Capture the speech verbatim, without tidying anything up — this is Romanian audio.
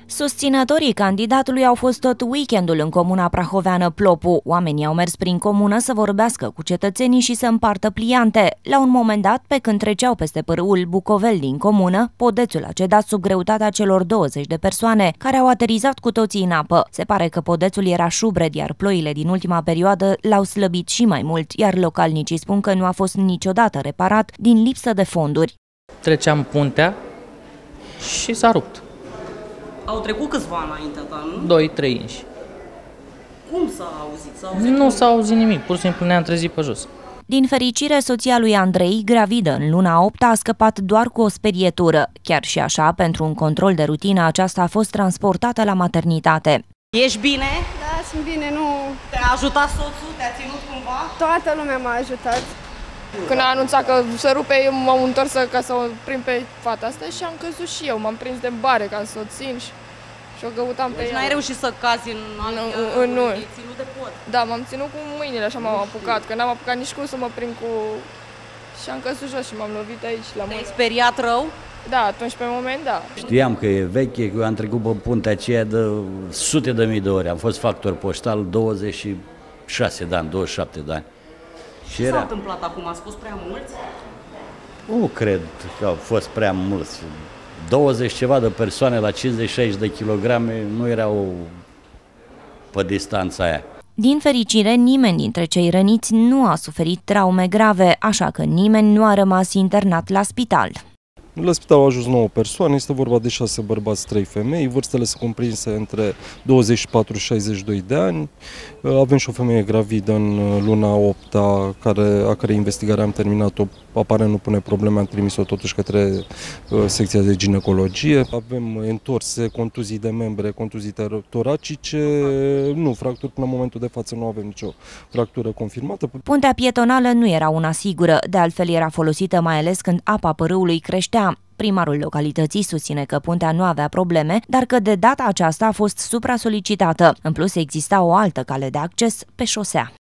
Susținătorii candidatului au fost tot weekendul în comuna prahoveană Plopu. Oamenii au mers prin comună să vorbească cu cetățenii și să împartă pliante. La un moment dat, pe când treceau peste pârâul Bucovel din comună, podețul a cedat sub greutatea celor douăzeci de persoane, care au aterizat cu toții în apă. Se pare că podețul era șubred, iar ploile din ultima perioadă l-au slăbit și mai mult, iar localnicii spun că nu a fost niciodată reparat din lipsă de fonduri. Treceam puntea și s-a rupt. Au trecut câțiva înaintea ta, nu? doi trei inși. Cum s-a auzit? S-a auzit nu s-a auzit nimic, pur și simplu ne-am trezit pe jos. Din fericire, soția lui Andrei, gravidă în luna a opta, a scăpat doar cu o sperietură. Chiar și așa, pentru un control de rutină, aceasta a fost transportată la maternitate. Ești bine? Da, sunt bine, nu... Te-a ajutat soțul? Te-a ținut cumva? Toată lumea m-a ajutat. Când a anunțat că se rupe, eu m-am întors ca să o prind pe fata asta și am căzut și eu. M-am prins de bare ca să o țin și, și o căutam pe deci ea. n-ai reușit să cazi în Nu, în nu. e ținut de pod. Da, m-am ținut cu mâinile, așa m-am apucat, că n-am apucat nici cum să mă prind cu... Și am căzut jos și m-am lovit aici la mână. Te-ai speriat rău? Da, atunci pe moment, da. Știam că e veche, că eu am trecut pe puntea aceea de sute de mii de ori. Am fost factor poștal douăzeci și șase de ani, douăzeci și șapte de ani. Ce s-a întâmplat acum? A spus prea mulți? Nu cred că au fost prea mulți. douăzeci ceva de persoane la cincizeci șaizeci de kilograme nu erau pe distanța aia. Din fericire, nimeni dintre cei răniți nu a suferit traume grave, așa că nimeni nu a rămas internat la spital. La spital au ajuns nouă persoane, este vorba de șase bărbați, trei femei, vârstele sunt cuprinse între douăzeci și patru și șaizeci și doi de ani. Avem și o femeie gravidă în luna a opta, care, a cărei investigare am terminat-o, aparent nu pune probleme, am trimis-o totuși către uh, secția de ginecologie. Avem întorse, contuzii de membre, contuzii toracice, nu, fracturi până în momentul de față nu avem nicio fractură confirmată. Puntea pietonală nu era una sigură, de altfel era folosită mai ales când apa pârâului creștea. Primarul localității susține că puntea nu avea probleme, dar că de data aceasta a fost supra-solicitată. În plus, exista o altă cale de acces pe șosea.